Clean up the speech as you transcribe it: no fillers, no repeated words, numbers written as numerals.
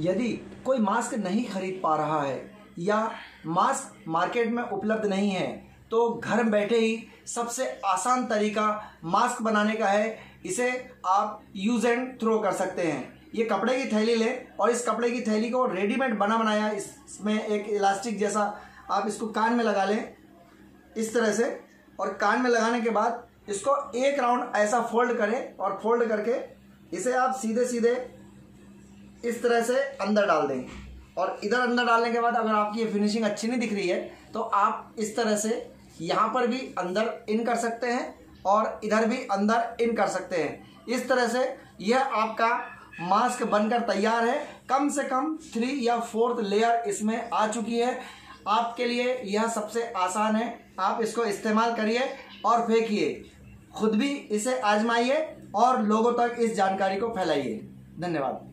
यदि कोई मास्क नहीं खरीद पा रहा है या मास्क मार्केट में उपलब्ध नहीं है तो घर बैठे ही सबसे आसान तरीका मास्क बनाने का है। इसे आप यूज़ एंड थ्रो कर सकते हैं। ये कपड़े की थैली लें और इस कपड़े की थैली को रेडीमेड बना बनाया इसमें एक इलास्टिक जैसा आप इसको कान में लगा लें इस तरह से, और कान में लगाने के बाद इसको एक राउंड ऐसा फोल्ड करें और फोल्ड करके इसे आप सीधे सीधे इस तरह से अंदर डाल दें। और इधर अंदर डालने के बाद अगर आपकी ये फिनिशिंग अच्छी नहीं दिख रही है तो आप इस तरह से यहाँ पर भी अंदर इन कर सकते हैं और इधर भी अंदर इन कर सकते हैं। इस तरह से यह आपका मास्क बनकर तैयार है। कम से कम 3 या 4th लेयर इसमें आ चुकी है। आपके लिए यह सबसे आसान है। आप इसको इस्तेमाल करिए और फेंकिए। खुद भी इसे आजमाइए और लोगों तक इस जानकारी को फैलाइए। धन्यवाद।